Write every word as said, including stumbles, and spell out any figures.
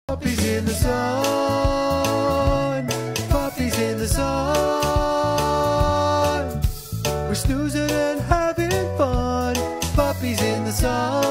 Puppies in the sun, puppies in the sun. We're snoozing and having fun, puppies in the sun.